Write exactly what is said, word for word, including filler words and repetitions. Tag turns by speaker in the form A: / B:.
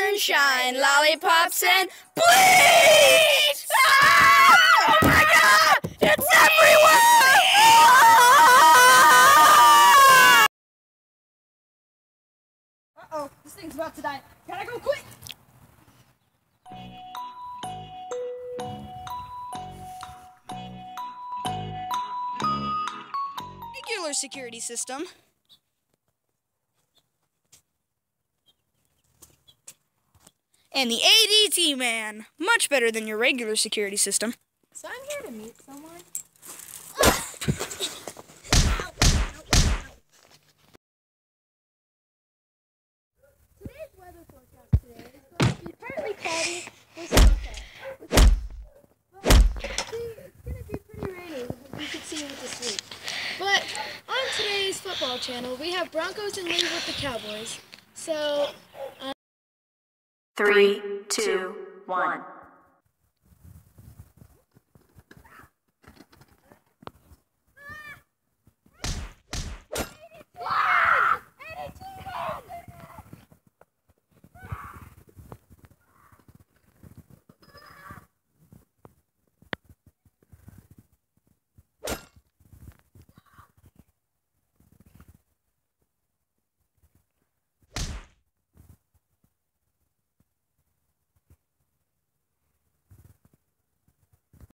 A: sunshine, lollipops, and bleach! Ah! Oh my god! It's everywhere!
B: Uh-oh, this thing's about to die. Gotta go quick!
A: Regular security system. And the A D T man. Much better than your regular security system.
B: So I'm here to meet someone. Today's weather forecast today is going to be partly cloudy with sunshine. Well, see, it's going to be pretty rainy, as you can see with the sleep. But on today's football channel, we have Broncos in league with the Cowboys. So, um,
C: Three, two, one.